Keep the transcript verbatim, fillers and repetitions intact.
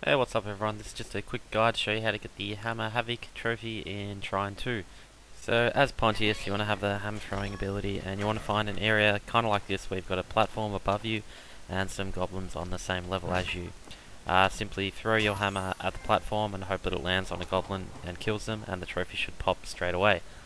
Hey, what's up everyone? This is just a quick guide to show you how to get the Hammer Havok trophy in Trine two. So as Pontius, you want to have the hammer throwing ability and you want to find an area kind of like this where you've got a platform above you and some goblins on the same level as you. Uh, simply throw your hammer at the platform and hope that it lands on a goblin and kills them, and the trophy should pop straight away.